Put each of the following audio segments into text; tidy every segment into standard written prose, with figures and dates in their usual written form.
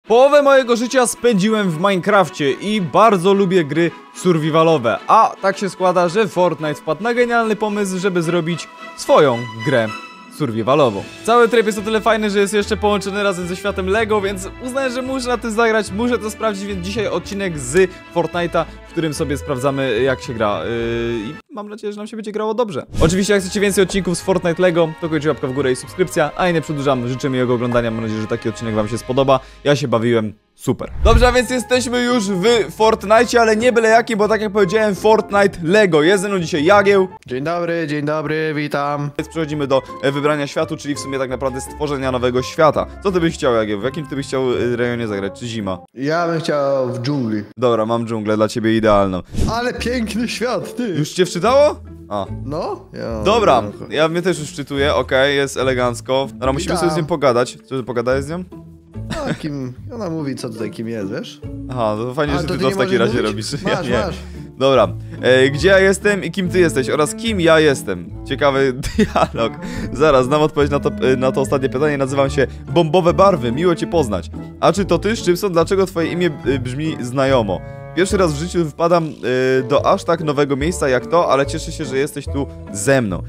Połowę mojego życia spędziłem w Minecrafcie i bardzo lubię gry survivalowe. A tak się składa, że Fortnite wpadł na genialny pomysł, żeby zrobić swoją grę survivalową. Cały tryb jest o tyle fajny, że jest jeszcze połączony razem ze światem LEGO, więc uznałem, że muszę na tym zagrać, muszę to sprawdzić, więc dzisiaj odcinek z Fortnite'a, w którym sobie sprawdzamy, jak się gra i mam nadzieję, że nam się będzie grało dobrze. Oczywiście, jak chcecie więcej odcinków z Fortnite LEGO, to kończy łapka w górę i subskrypcja, a ja nie przedłużam, życzę miłego oglądania, mam nadzieję, że taki odcinek wam się spodoba. Ja się bawiłem super. Dobrze, a więc jesteśmy już w Fortnite, ale nie byle jakim, bo tak jak powiedziałem, Fortnite LEGO. Jest ze mną dzisiaj Jagieł. Dzień dobry, witam. Więc przechodzimy do wybrania światu, czyli w sumie tak naprawdę stworzenia nowego świata. Co ty byś chciał, Jagieł? W jakim ty byś chciał rejonie zagrać? Czy zima? Ja bym chciał w dżungli. Dobra, mam dżunglę dla ciebie idealną. Ale piękny świat, ty. Już cię wczytało? A. No? Dobra, ja mnie też już wczytuję, okej, jest elegancko. Dobra, musimy sobie z nią pogadać. Co, pogadałeś z nią? A kim? Ona mówi, co tutaj kim jest, wiesz? Aha, to fajnie, że to ty to w takim razie mówić? robisz. Masz, nie. masz. Dobra, gdzie ja jestem i kim ty jesteś oraz kim ja jestem? Ciekawy dialog. Zaraz, znam odpowiedź na to ostatnie pytanie. Nazywam się Bombowe Barwy, miło cię poznać. A czy to ty, Szczypson? Dlaczego twoje imię brzmi znajomo? Pierwszy raz w życiu wpadam do aż tak nowego miejsca jak to, ale cieszę się, że jesteś tu ze mną.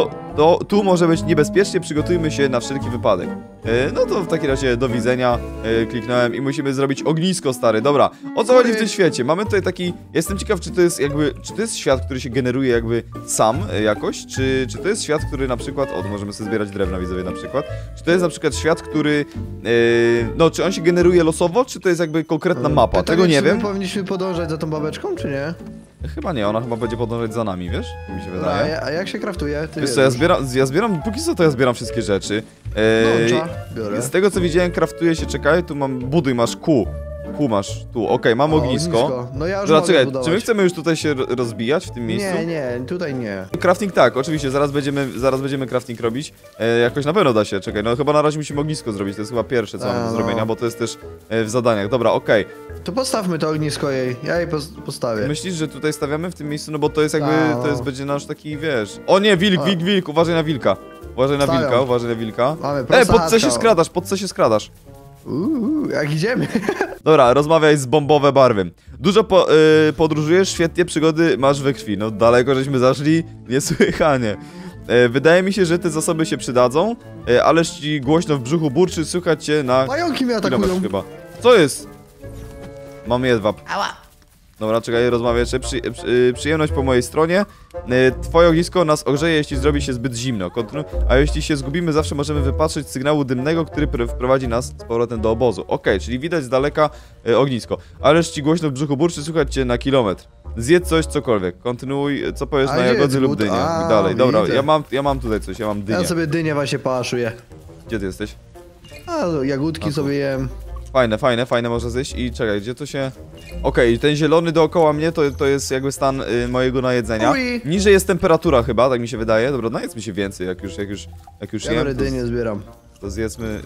Tu może być niebezpiecznie, przygotujmy się na wszelki wypadek. No to w takim razie do widzenia, kliknąłem i musimy zrobić ognisko, stary. Dobra, o co chodzi w tym świecie? Mamy tutaj taki, jestem ciekaw, czy to jest jakby, czy to jest świat, który się generuje jakby sam jakoś, czy to jest świat, który na przykład, o, tu możemy sobie zbierać drewna, widzowie, na przykład. Czy to jest na przykład świat, który, no, czy on się generuje losowo, czy to jest jakby konkretna mapa? Tego nie wiem. Powinniśmy podążać za tą babeczką, czy nie? Chyba nie, ona chyba będzie podążać za nami, wiesz? Mi się wydaje. A jak się kraftuje? Wiesz co, ja zbieram, póki co to ja zbieram wszystkie rzeczy. Biorę. Z tego co widziałem, kraftuje się, czekaj, tu mam, buduj, masz kół. Kół masz, tu, okej, mam ognisko. No ja już Dobra, mogę czekaj, zbudować. czy my chcemy już tutaj się rozbijać w tym miejscu? Nie, tutaj nie. Crafting tak, oczywiście, zaraz będziemy crafting robić. Jakoś na pewno da się, czekaj, no chyba na razie musimy ognisko zrobić, to jest chyba pierwsze co mamy do zrobienia, bo to jest też w zadaniach. Dobra, okej. To postawmy to ognisko jej, ja jej postawię. Myślisz, że tutaj stawiamy w tym miejscu, no bo to jest jakby, będzie nasz taki, wiesz... O nie, wilk, uważaj na wilka. Uważaj na wilka. Mamy pod co się skradasz? Jak idziemy? Dobra, rozmawiaj z Bombowe Barwy. Dużo podróżujesz, świetnie, przygody masz we krwi. No daleko żeśmy zaszli, niesłychanie. Wydaje mi się, że te zasoby się przydadzą, ależ ci głośno w brzuchu burczy, słychać cię na... Pająki mnie atakują. Chyba. Co jest? Mam jedwab. Ała. Dobra, czekaj, rozmawiaj jeszcze. Przyjemność po mojej stronie. Twoje ognisko nas ogrzeje, jeśli zrobi się zbyt zimno. A jeśli się zgubimy, zawsze możemy wypatrzeć sygnału dymnego, który wprowadzi nas z powrotem do obozu. Okej, czyli widać z daleka ognisko. Ależ ci głośno w brzuchu burczy, słychać cię na kilometr. Zjedz coś, cokolwiek. Kontynuuj, co powiesz na jagody lub dynię. I dalej. Dobra, ja mam tutaj coś, ja mam dynię. Ja sobie dynię właśnie paszuję. Gdzie ty jesteś? Jagódki sobie jem. Fajne można zjeść i czekaj, gdzie to się... Okej, ten zielony dookoła mnie to jest jakby stan mojego najedzenia. Niżej jest temperatura chyba, tak mi się wydaje. Dobra, najedzmy się więcej, jak już ja jem. dynię zbieram. To zjedzmy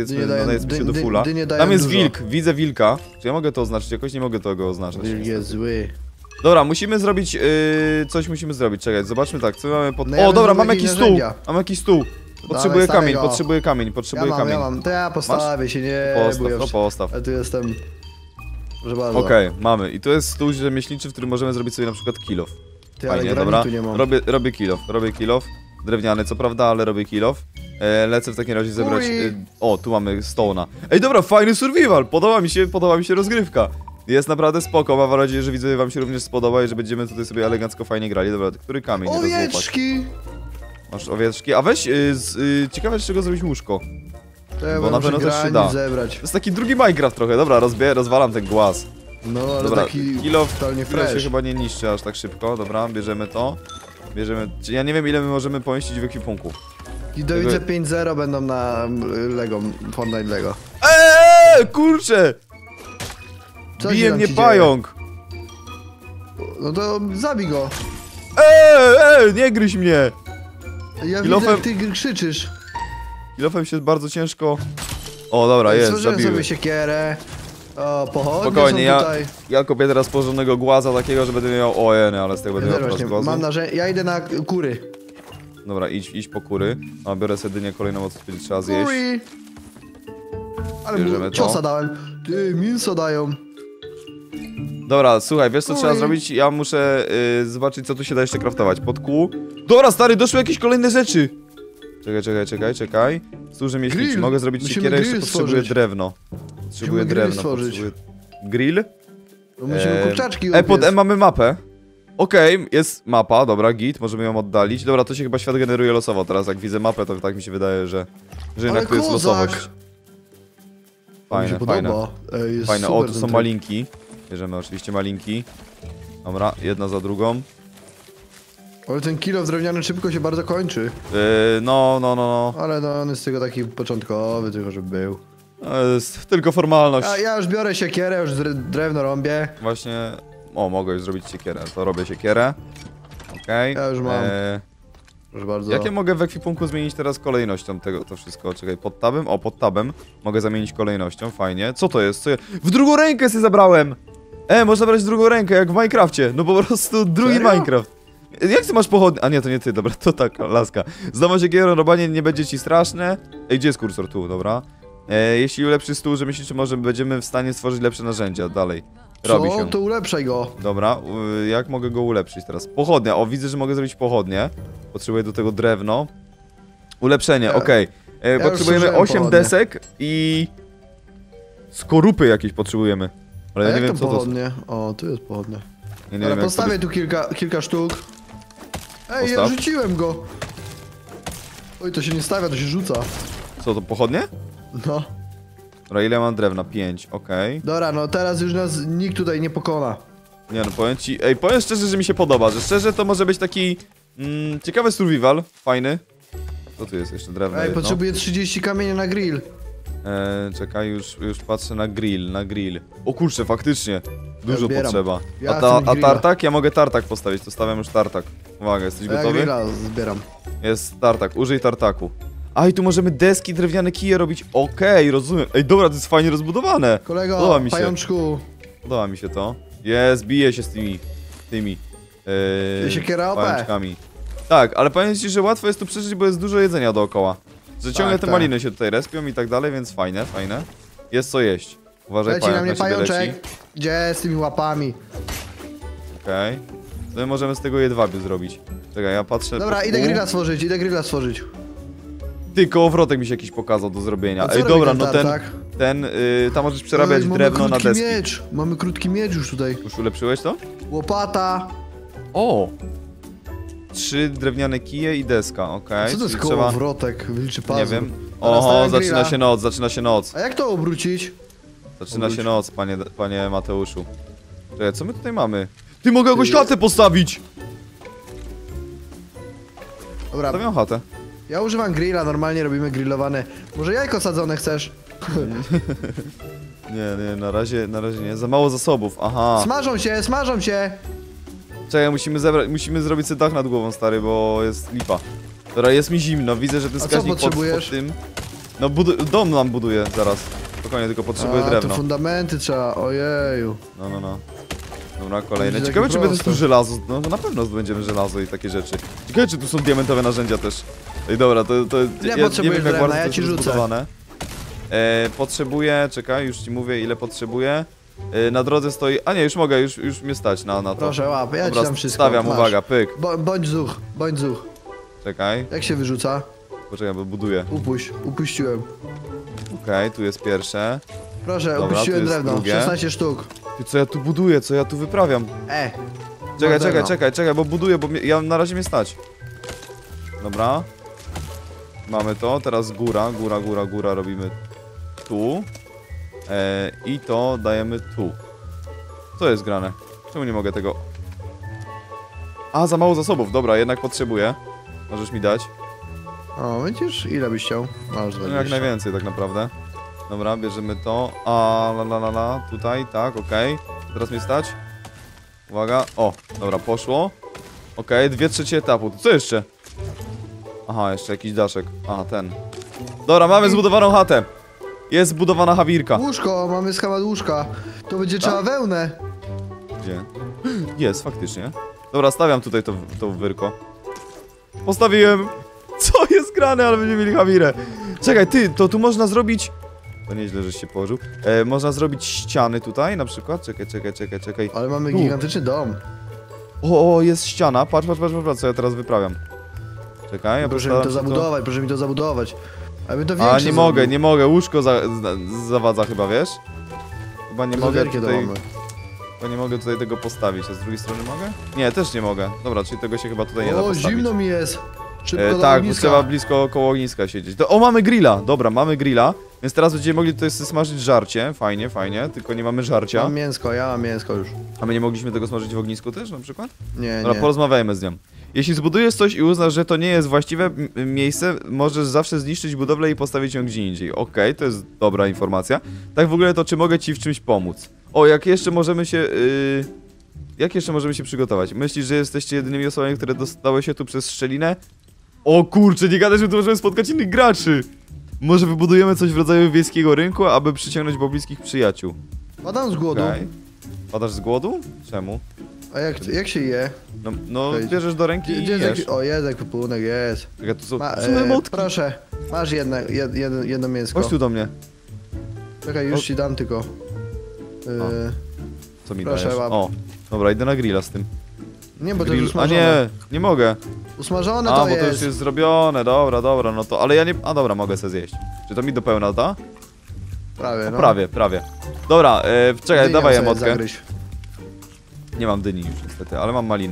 się do fulla. Tam jest wilk, widzę wilka. Czy ja mogę to oznaczyć? Jakoś nie mogę tego oznaczać. Wilk jest zły. Dobra, musimy zrobić, coś musimy zrobić, czekaj, zobaczmy tak, co mamy pod... No o, dobra, mam jakiś stół, Potrzebuję kamień. Ja mam, to ja postawię się, nie Postaw. Ja tu jestem. Proszę bardzo. Okej, mamy. I to jest stół rzemieślniczy, w którym możemy zrobić sobie na przykład kilof. Fajnie, dobra. Robię kilof. Drewniany, co prawda, ale robię kilof. Lecę w takim razie zebrać... O, tu mamy stone'a. Ej, dobra, fajny survival! Podoba mi się rozgrywka. Jest naprawdę spoko, mam nadzieję, że widzowie wam się również spodoba i że będziemy tutaj sobie elegancko fajnie grali. Dobra, który kamień? Owieczki! Masz owieczki, a weź, ciekawe z czego zrobić łóżko. Bo na pewno też się da. Zebrać. To jest taki drugi Minecraft trochę, dobra, rozwalam ten głaz. No, ale dobra, taki kilof się chyba nie niszczy aż tak szybko, dobra, bierzemy to. Ja nie wiem ile my możemy pomieścić w ekwipunku. I do widzę 5-0 będą na Lego, Fortnite Lego. Kurczę! Co bije mnie pająk! No to zabij go! Nie gryź mnie! Ja widzę, jak ty krzyczysz. Kilofem się bardzo ciężko... O, dobra, jest, zabiłem sobie siekierę. O, pochodnie spokojnie, tutaj. ja kopię teraz porządnego głaza takiego, że będę miał... O, ale z tego będę miał teraz głazu. Ja idę na kury. Dobra, idź po kury. Biorę sobie dynię kolejną, co będzie trzeba zjeść. Ale mu ciosa dałem. Ty, mięso dają. Dobra, słuchaj, wiesz co trzeba zrobić? Ja muszę zobaczyć, co tu się da jeszcze craftować. Pod kół. Dobra, stary, doszły jakieś kolejne rzeczy. Czekaj. Służy mieć Grill. mogę zrobić Musimy siekierę, jeszcze grill potrzebuję stworzyć. drewno. Potrzebuję grill drewno. stworzyć. Grill? No musimy kurczaczki pod upiec. M mamy mapę. Okej, jest mapa, dobra, git, możemy ją oddalić. Dobra, to się chyba świat generuje losowo teraz, jak widzę mapę, to tak mi się wydaje, że jednak Ale tu jest kozak. losowość. To mi się Fajne. podoba. Ej, jest Fajne, o, super tu ten są tryb. malinki. Bierzemy oczywiście malinki. Dobra, jedna za drugą. Ale ten kilo drewniany szybko się bardzo kończy. No. Ale no, on jest tylko taki początkowy, tylko żeby był. To jest tylko formalność. Ja już biorę siekierę, już drewno rąbię. Właśnie, mogę już zrobić siekierę, to robię siekierę. Okej. Ja już mam. Proszę bardzo. Jakie mogę w ekwipunku zmienić teraz kolejnością tego, to wszystko? Czekaj, pod tabem? O, pod tabem mogę zamienić kolejnością, fajnie. Co to jest? W drugą rękę sobie zabrałem! Można brać drugą rękę, jak w Minecrafcie. No po prostu drugi Serio? Minecraft. Jak ty masz pochodnie? A nie, to nie ty, dobra, to tak, laska. Zdobyć siekierę, robanie nie będzie ci straszne. Ej, gdzie jest kursor? Tu, dobra. Jeśli ulepszy stół, że myślisz, czy może będziemy w stanie stworzyć lepsze narzędzia? Dalej. Robi Co? się. To ulepszaj go. Dobra, jak mogę go ulepszyć teraz? Pochodnia, o widzę, że mogę zrobić pochodnie. Potrzebuję do tego drewno. Ulepszenie, okej. Potrzebujemy zużyłem 8 pochodnie. desek i... Skorupy jakieś potrzebujemy. Ale A ja nie jak wiem to co to... pochodnie? O, tu jest pochodnia. Ja nie Ale wiem, jak postawię tu kilka sztuk. Ej, ja Postaw. rzuciłem go. Oj, to się nie stawia, to się rzuca. Co to, pochodnie? No. Dobra, ile mam drewna? 5, okej. Dobra, no teraz już nas nikt tutaj nie pokona. Nie no, powiem ci... Ej, powiem szczerze, że mi się podoba, że szczerze to może być taki... ciekawy survival, fajny. Co tu jest jeszcze? Drewno Ej, jedno. potrzebuję 30 kamieni na grill. Czekaj, już patrzę na grill. O kurczę, faktycznie. Dużo zbieram. potrzeba. Ja A chcę grilla. tartak? Ja mogę tartak postawić, to stawiam już tartak. Uwaga, jesteś Ja gotowy? grilla zbieram. Jest tartak, użyj tartaku. A i tu możemy deski, drewniane kije robić. Okej, rozumiem. Ej, dobra, to jest fajnie rozbudowane. Kolego, Podoba mi się. pajączku. Podoba mi się to. Jest, bije się z tymi Siekiera OP. pajączkami. Tak, ale powiem ci, że łatwo jest tu przeżyć, bo jest dużo jedzenia dookoła. Że ciągle Tak, te tak. maliny się tutaj respią i tak dalej, więc fajne. Jest co jeść. Uważaj, Leci na pająk mnie na ciebie leci. pajączek. Gdzie z tymi łapami? Okej. To my możemy z tego jedwabiu zrobić. Czekaj, ja patrzę. Dobra, pod idę pół. grilla stworzyć. Ty, kołowrotek mi się jakiś pokazał do zrobienia. A co Ej, robi dobra, ten no tartak? tam możesz przerabiać Ej, drewno na deski. Miecz. Mamy krótki miecz już tutaj. Już ulepszyłeś to? Łopata. O! 3 drewniane kije i deska, okej. Co to jest czyli trzeba... kołowrotek? Wilczy pazur. Nie wiem. Dobra, Oho, stawiam zaczyna grilla. się noc. A jak to obrócić? Zaczyna się noc, panie Mateuszu. Czekaj, co my tutaj mamy? Ty, mogę jakąś chatę postawić! Dobra, Stawiam chatę. ja używam grilla, normalnie robimy grillowane. Może jajko sadzone chcesz? Nie, na razie nie. Za mało zasobów, aha. Smażą się! Czekaj, musimy zrobić sobie dach nad głową, stary, bo jest lipa. Dobra, jest mi zimno, widzę, że ten A co wskaźnik potrzebujesz? pod tym... No, dom nam buduję zaraz. Spokojnie, tylko potrzebuję A, drewno. to fundamenty trzeba, ojeju. No. Dobra, kolejne. Będzie Ciekawe, takie czy będzie proste. tu żelazo. No to na pewno zdobędziemy żelazo i takie rzeczy. Ciekawe, czy tu są diamentowe narzędzia też. Ej, dobra, to Ile nie potrzebujesz wiem, jak drewna? bardzo Ja to ci jest rzucę. rozbudowane. Potrzebuję, czekaj, już ci mówię, ile potrzebuję. Na drodze stoi... A nie, już mogę, już mnie stać na to. Proszę, łap, ja ci Dobra, dam wszystko. stawiam, masz. uwaga, pyk. Bądź zuch. Czekaj, Jak się wyrzuca? poczekaj, bo buduję. Upuściłem. Okej, tu jest pierwsze. Proszę, Dobra, upuściłem tu jest drewno, drugie. 16 sztuk. Ty, co ja tu buduję, co ja tu wyprawiam? Mam drewno. Czekaj, bo buduję, bo ja na razie mnie stać. Dobra. Mamy to, teraz góra robimy tu. I to dajemy tu. Co jest grane? Czemu nie mogę tego... A, za mało zasobów, dobra, jednak potrzebuję. Możesz mi dać? O, widzisz? Ile byś chciał? Masz No 20. jak najwięcej tak naprawdę. Dobra, bierzemy to. Tutaj, tak, okej. Teraz mnie stać. Uwaga, o, dobra, poszło. Okej, 2/3 etapu, to co jeszcze? Aha, jeszcze jakiś daszek. Aha, ten. Dobra, mamy zbudowaną chatę. Jest zbudowana hawirka. Łóżko, mamy schemat łóżka. To będzie trzeba wełnę. Gdzie? Jest, faktycznie. Dobra, stawiam tutaj to wyrko. Postawiłem. Co jest grane, ale będziemy mieli hawirę. Czekaj, ty, to tu można zrobić To nieźle, żeś się położył. Można zrobić ściany tutaj na przykład. Czekaj. Ale mamy Tu. gigantyczny dom. O, jest ściana. Patrz, co ja teraz wyprawiam. Czekaj, ja Proszę mi to zabudować, proszę mi to zabudować. A my to większe A, nie mogę. Łóżko zawadza chyba, wiesz? Chyba nie mogę tutaj... Chyba nie mogę tutaj tego postawić, a z drugiej strony mogę? Nie, też nie mogę. Dobra, czyli tego się chyba tutaj nie da O, postawić. zimno mi jest. Szybko do Tak, bo ogniska. trzeba blisko koło ogniska siedzieć. O, mamy grilla! Dobra, mamy grilla. Więc teraz będziemy mogli tutaj smażyć żarcie. Fajnie, tylko nie mamy żarcia. Mam mięsko, ja mam mięsko już. A my nie mogliśmy tego smażyć w ognisku też na przykład? Nie, Dobra, nie. porozmawiajmy z nią. Jeśli zbudujesz coś i uznasz, że to nie jest właściwe miejsce, możesz zawsze zniszczyć budowlę i postawić ją gdzie indziej. Okej, to jest dobra informacja. Tak w ogóle to czy mogę ci w czymś pomóc? O, jak jeszcze możemy się... Jak jeszcze możemy się przygotować? Myślisz, że jesteście jedynymi osobami, które dostały się tu przez szczelinę? O kurczę, nie gadaj, że tu możemy spotkać innych graczy! Może wybudujemy coś w rodzaju wiejskiego rynku, aby przyciągnąć pobliskich przyjaciół. Padam z głodu. Okej. Padasz z głodu? Czemu? A jak się je? No Wejdź. bierzesz do ręki i Gdzie jesz. jest o, jest wypunek, jest. Czekaj, tu są Ma, emotki. proszę, masz jedno mięsko. Chodź tu do mnie. Czekaj, już ci dam tylko. Co mi Proszę, dajesz? łap. O, dobra, idę na grilla z tym. Nie, bo to już A usmażone. nie mogę. Usmażone A, to bo jest. to już jest zrobione, dobra, no to, ale ja nie... A dobra, mogę sobie zjeść. Czy to mi do pełna da? Prawie, no. Prawie. Dobra, czekaj, Dynią dawaj sobie emotkę. zagryź. Nie mam dyni już niestety, ale mam maliny.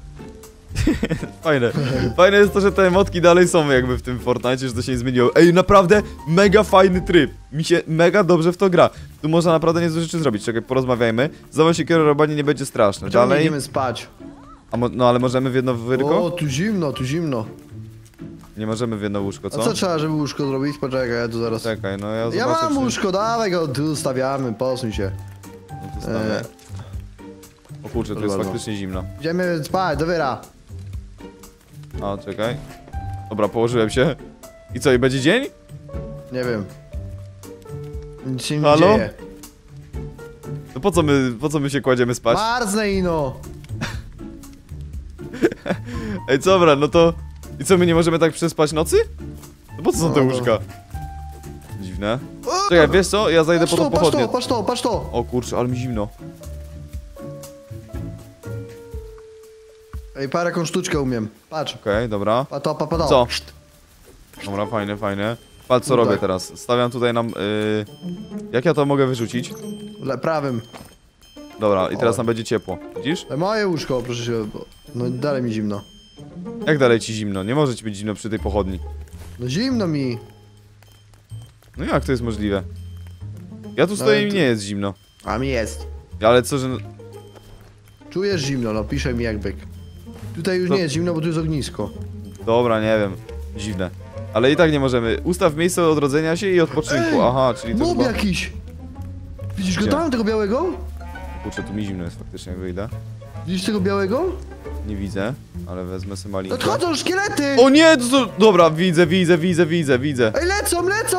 Fajne jest to, że te emotki dalej są jakby w tym Fortnite, że to się nie zmieniło. Ej, naprawdę mega fajny tryb. Mi się mega dobrze w to gra. Tu można naprawdę niezłe rzeczy zrobić. Czekaj, porozmawiajmy. Zobacz się, kierowanie nie będzie straszne. Czemu nie Dalej. idziemy spać? No ale możemy w jedno wyrko? O, tu zimno. Nie możemy w jedno łóżko, A co? co trzeba, żeby łóżko zrobić? Poczekaj, ja tu zaraz... Czekaj, no ja Ja zobaczę, mam czy... łóżko, dawaj go, tu stawiamy, posuń się. No to stawię. O kurczę, tu jest Dobra, no. faktycznie zimno. Idziemy spać, do wyra. A, czekaj. Dobra, położyłem się. I co, i będzie dzień? Nie wiem. Nic się nie Halo? dzieje. No po co my się kładziemy spać? Marznę ino. Ej, dobra, no to... I co, my nie możemy tak przespać nocy? No po co są te No, no. łóżka? Dziwne. Czekaj, wiesz co? Ja zajdę po tą pochodnię. Patrz to. O kurczę, ale mi zimno. Ej, parę jaką sztuczkę umiem. Patrz. Okej, dobra. Pa to. Co? Dobra, fajne. Patrz co No robię tak. teraz. Stawiam tutaj nam... Jak ja to mogę wyrzucić? Prawym. Dobra, i teraz O. nam będzie ciepło. Widzisz? Moje łóżko, proszę się. No dalej mi zimno. Jak dalej ci zimno? Nie może ci być zimno przy tej pochodni. No zimno mi. No jak to jest możliwe? Ja tu stoję i mi nie jest zimno. A mi jest. Ale co, że... Czujesz zimno, no pisze mi jak byk. Tutaj już To- nie jest zimno, bo tu jest ognisko. Dobra, nie wiem. Dziwne. Ale i tak nie możemy. Ustaw miejsce odrodzenia się i odpoczynku. Ej, Aha, czyli to Mob chyba... jakiś! Widzisz go Gdzie? tam, tego białego? Kurczę, tu mi zimno jest faktycznie, jak wyjdę. Widzisz tego białego? Nie widzę, ale wezmę sobie malinkę. Nadchodzą szkielety! O nie! Dobra, widzę. Ej, lecą!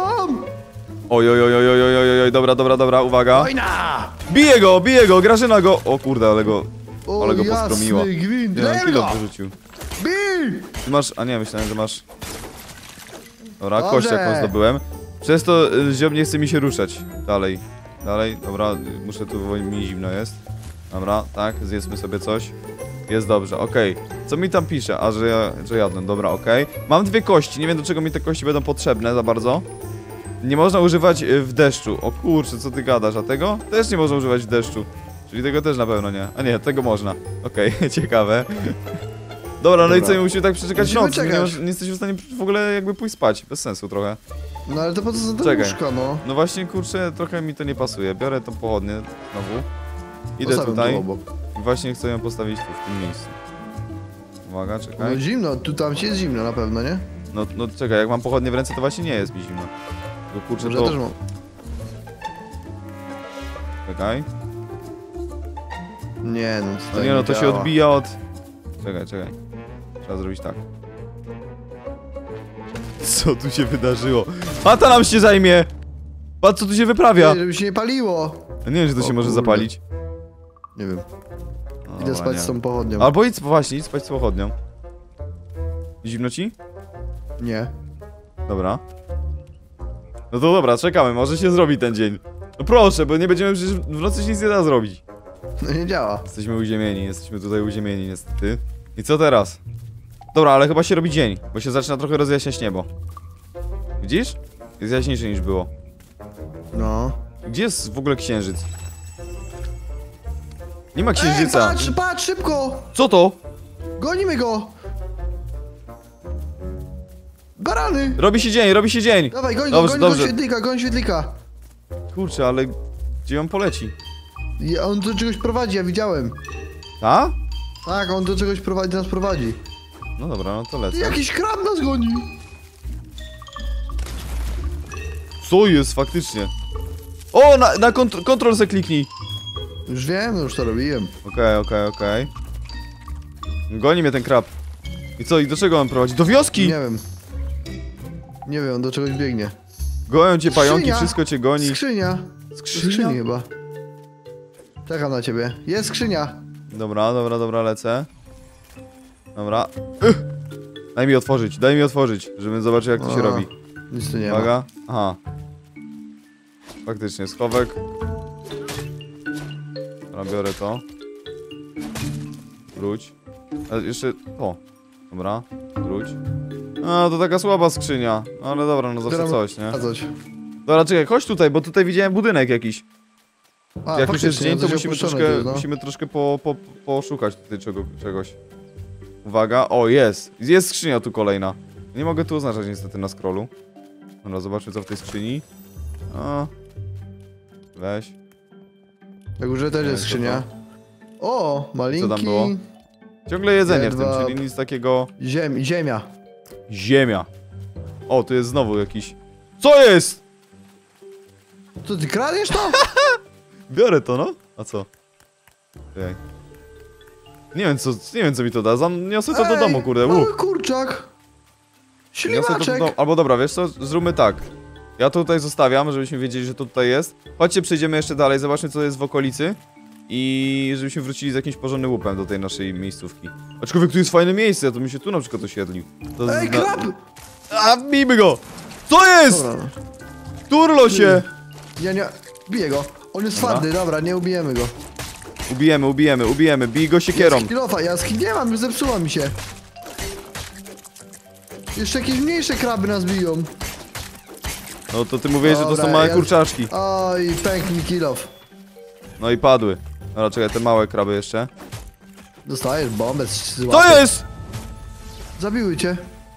Oj, dobra, uwaga. Wojna! Bije go, Grażyna go! O kurde, ale go O, poskromiła. jasny gwint, Nie, on lejemy kilo go! wyrzucił. Bij! Ty masz... A nie, myślałem, że masz... Dobra, Dobrze. kość jakąś zdobyłem. Przez to ziom nie chce mi się ruszać. Dalej, dobra, muszę tu, bo mi zimno jest. Dobra, tak, zjedzmy sobie coś. Jest dobrze, okej. Co mi tam pisze? A, że jadłem, dobra, okej. Mam 2 kości, nie wiem do czego mi te kości będą potrzebne za bardzo. Nie można używać w deszczu. O kurczę, co ty gadasz, a tego? Też nie można używać w deszczu. Czyli tego też na pewno nie. A nie, tego można. Okej, ciekawe. Dobra, no i Dobra. co, musimy tak przeczekać Musimy noc. Nie, czekać. nie jesteśmy w stanie w ogóle jakby pójść spać. Bez sensu trochę. No ale to po co są te Czekaj. łóżka, no? No właśnie, kurczę, trochę mi to nie pasuje. Biorę tą pochodnię znowu. Idę Postawiam tutaj tu obok. i właśnie chcę ją postawić tu, w tym miejscu. Uwaga, No czekaj. zimno, tam ci jest zimno na pewno, nie? No czekaj, jak mam pochodnię w ręce, to właśnie nie jest mi zimno. Tylko kurczę, Może ja też to... mam. Czekaj. Nie no, No tutaj nie no, to się działa. odbija od... Czekaj. Trzeba zrobić tak. Co tu się wydarzyło? Pata nam się zajmie! Patrz co tu się wyprawia! Ej, żeby się nie paliło! Ja nie wiem, czy to O się może kurde. zapalić. Nie wiem, No, idę dobra, spać nie. z tą pochodnią. Albo idź spać z pochodnią. Zimno ci? Nie. Dobra. No to dobra, czekamy, może się zrobi ten dzień. No proszę, bo nie będziemy przecież w nocy się nic nie da zrobić. No nie działa. Jesteśmy tutaj uziemieni niestety. I co teraz? Dobra, ale chyba się robi dzień, bo się zaczyna trochę rozjaśniać niebo. Widzisz? Jest jaśniejsze niż było. No. Gdzie jest w ogóle księżyc? Nie ma Ej, księżyca. patrz, szybko! Co to? Gonimy go! Barany! Robi się dzień, robi się dzień. Dawaj, goń Dobrze, go, dobrze. goń świetlika. Kurczę, ale gdzie on poleci? On do czegoś prowadzi, ja widziałem. A? Tak, on do czegoś nas prowadzi. No dobra, no to lecę. Jakiś krab nas goni! Co jest faktycznie? O, na kontrol se kliknij. Już wiem, już to robiłem. Okej. Goni mnie ten krab. I co, i do czego on prowadzi? Do wioski! Nie wiem. Nie wiem, on do czegoś biegnie. Goją cię pająki, Skrzynia! wszystko cię goni. Skrzynia! Skrzynia? Skrzyni chyba. Czekam na ciebie. Jest skrzynia! Dobra, lecę. Dobra. Daj mi otworzyć, żebym zobaczył jak to się A, robi. Nic tu nie ma. Uwaga. Aha. Faktycznie, schowek. Dobra, biorę to. Wróć. A jeszcze... O. Dobra, wróć. A, to taka słaba skrzynia. Ale dobra, no zawsze coś, nie? Coś. Dobra, czekaj, chodź tutaj, bo tutaj widziałem budynek jakiś. A, Jak już jest faktycznie, dzień, to coś musimy opuszczone troszkę, tu jest, no. musimy troszkę poszukać tutaj czegoś. Uwaga, o jest! Jest skrzynia tu kolejna. Nie mogę tu oznaczać niestety na scrollu. Dobra, zobaczmy co w tej skrzyni. O. Weź. Na górze też Nie, jest co skrzynia. O, malinki. Co tam było? Ciągle jedzenie w tym, Jedwab. czyli nic takiego... Ziemia. Ziemia. O, tu jest znowu jakiś... Co jest?! Co, ty kradniesz to? Biorę to, no. A co? Ej. Nie wiem co mi to da, zaniosę to do domu, kurde. Mały kurczak. Niosę to do Ślimaczek. domu. Albo dobra, wiesz co, zróbmy tak. Ja to tutaj zostawiam, żebyśmy wiedzieli, że to tutaj jest. Chodźcie, przejdziemy jeszcze dalej, zobaczmy co jest w okolicy. I żebyśmy wrócili z jakimś porządnym łupem do tej naszej miejscówki. Aczkolwiek tu jest fajne miejsce, to mi się tu na przykład osiedlił. To Ej, krab! A, bijmy go! Co jest?! Dobra. Turlo się! Ja nie... Biję go. On jest Dobra. twardy, dobra, nie ubijemy go. Ubijemy, bij go siekierą. Jaski nie mam, już zepsuła mi się. Jeszcze jakieś mniejsze kraby nas biją. No to ty mówiłeś, że to są Dobra, małe ja- kurczaczki. Oj, pękł mi kill off. No i padły. Dobra, czekaj, te małe kraby jeszcze. Dostajesz bombę z Co łapy. jest?! Zabiły cię.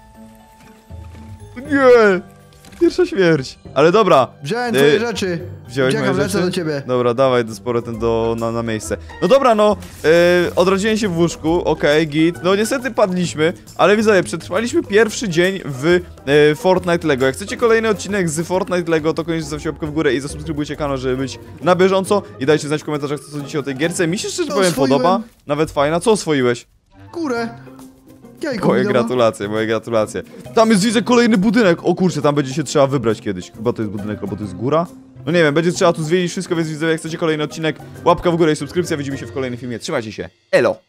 Nie! Pierwsza śmierć. Ale dobra. Wziąłem twoje rzeczy. Wziąłeś Uciekam, moje lecę rzeczy? do ciebie. Dobra, dawaj z powrotem na miejsce. No dobra, no, odrodziłem się w łóżku, okej, git. No niestety padliśmy, ale widzowie, przetrwaliśmy pierwszy dzień w Fortnite Lego. Jak chcecie kolejny odcinek z Fortnite Lego, to koniecznie zostawcie łapkę w górę i zasubskrybujcie kanał, żeby być na bieżąco. I dajcie znać w komentarzach, co sądzicie o tej gierce. Mi się szczerze powiem oswoiłem. podoba, nawet fajna. Co oswoiłeś? Górę. Jajko Moje minęło. gratulacje, moje gratulacje. Tam jest, widzę, kolejny budynek. O kurczę, tam będzie się trzeba wybrać kiedyś. Chyba to jest budynek, albo to jest góra. No nie wiem, będzie trzeba tu zwiedzić wszystko, więc widzowie, jak chcecie kolejny odcinek, łapka w górę i subskrypcja. Widzimy się w kolejnym filmie. Trzymajcie się. Elo!